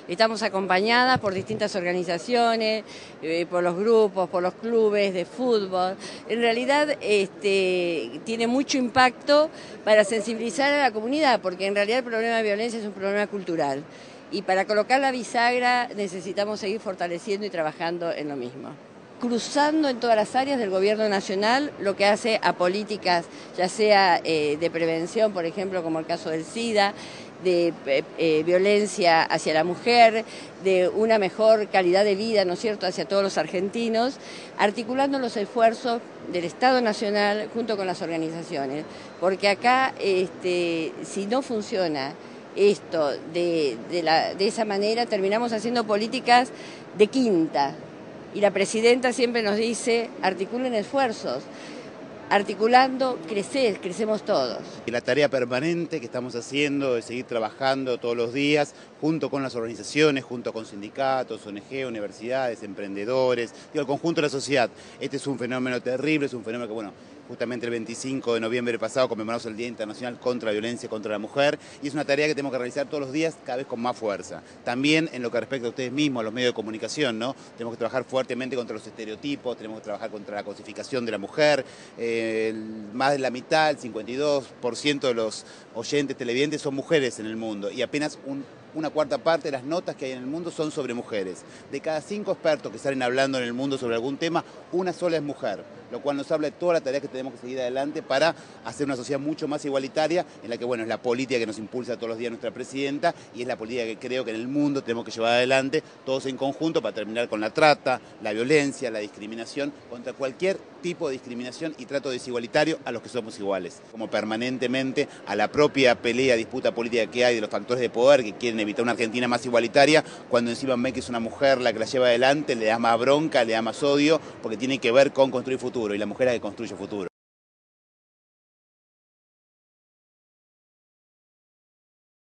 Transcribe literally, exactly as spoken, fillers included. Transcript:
Estamos acompañadas por distintas organizaciones, eh, por los grupos, por los clubes de fútbol. En realidad este, tiene mucho impacto para sensibilizar a la comunidad, porque en realidad el problema de violencia es un problema cultural. Y para colocar la bisagra necesitamos seguir fortaleciendo y trabajando en lo mismo. Cruzando en todas las áreas del gobierno nacional, lo que hace a políticas, ya sea eh, de prevención, por ejemplo, como el caso del SIDA, de eh, eh, violencia hacia la mujer, de una mejor calidad de vida, ¿no es cierto?, hacia todos los argentinos, articulando los esfuerzos del Estado Nacional junto con las organizaciones. Porque acá, este, si no funciona esto de, de, la, de esa manera, terminamos haciendo políticas de quinta. Y la presidenta siempre nos dice, articulen esfuerzos. Articulando, crecer, crecemos todos. Y la tarea permanente que estamos haciendo es seguir trabajando todos los días junto con las organizaciones, junto con sindicatos, O N G, universidades, emprendedores, digo, el conjunto de la sociedad. Este es un fenómeno terrible, es un fenómeno que, bueno, justamente el veinticinco de noviembre pasado conmemoramos el Día Internacional contra la Violencia contra la Mujer y es una tarea que tenemos que realizar todos los días cada vez con más fuerza. También en lo que respecta a ustedes mismos, a los medios de comunicación, ¿no? Tenemos que trabajar fuertemente contra los estereotipos, tenemos que trabajar contra la cosificación de la mujer. Eh, el, más de la mitad, el cincuenta y dos por ciento de los oyentes televidentes son mujeres en el mundo y apenas un una cuarta parte de las notas que hay en el mundo son sobre mujeres. De cada cinco expertos que salen hablando en el mundo sobre algún tema, una sola es mujer, lo cual nos habla de toda la tarea que tenemos que seguir adelante para hacer una sociedad mucho más igualitaria, en la que, bueno, es la política que nos impulsa todos los días nuestra presidenta y es la política que creo que en el mundo tenemos que llevar adelante todos en conjunto para terminar con la trata, la violencia, la discriminación, contra cualquier tipo de discriminación y trato desigualitario a los que somos iguales. Como permanentemente a la propia pelea, disputa política que hay de los factores de poder que quieren evitar una Argentina más igualitaria, cuando encima ven que es una mujer la que la lleva adelante, le da más bronca, le da más odio, porque tiene que ver con construir futuro, y la mujer es la que construye futuro.